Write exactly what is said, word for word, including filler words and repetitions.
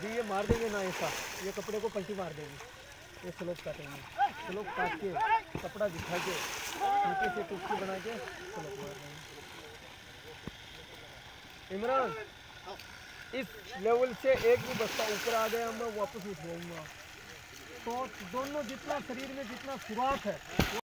अभी ये मार देंगे ना ऐसा, ये कपड़े को पलटी मार देंगे। ये स्लोप काटेंगे, स्लोप काट के कपड़ा दिखा के हल्के से टुकड़ी बना के स्लोप मार देंगे। इमरान, इस लेवल से एक भी बस्ता ऊपर आ गया मैं वापस उठ जाऊंगा। तो दोनों जितना शरीर में जितना खुराक है